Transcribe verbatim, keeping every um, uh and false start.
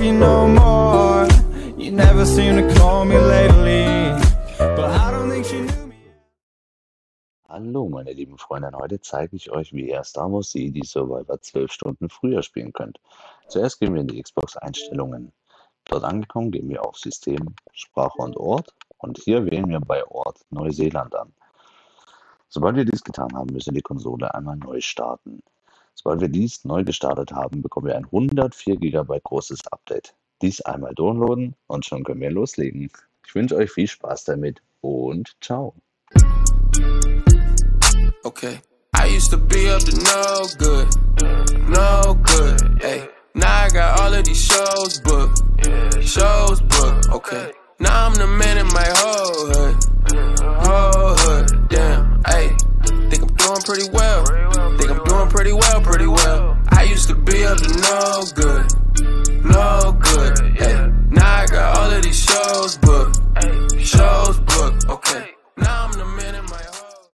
you no more. You never seem to call me lately, but I don't think she knew me. Hallo meine lieben Freunde, heute zeige ich euch, wie ihr Star Wars Jedi Survivor zwölf Stunden früher spielen könnt. Zuerst gehen wir in die Xbox-Einstellungen. Dort angekommen gehen wir auf System, Sprache und Ort und hier wählen wir bei Ort Neuseeland an. Sobald wir dies getan haben, müssen wir die Konsole einmal neu starten. Sobald wir dies neu gestartet haben, bekommen wir ein hundertvier Gigabyte großes Update. Dies einmal downloaden und schon können wir loslegen. Ich wünsche euch viel Spaß damit und ciao. Okay, I used to be up to no good, no good, hey. Now I got all of these shows booked, shows booked, okay. Now I'm the man in my whole hood, whole hood, damn, hey. Think I'm doing pretty well, think I'm doing pretty well, pretty well. I used to be up to no good.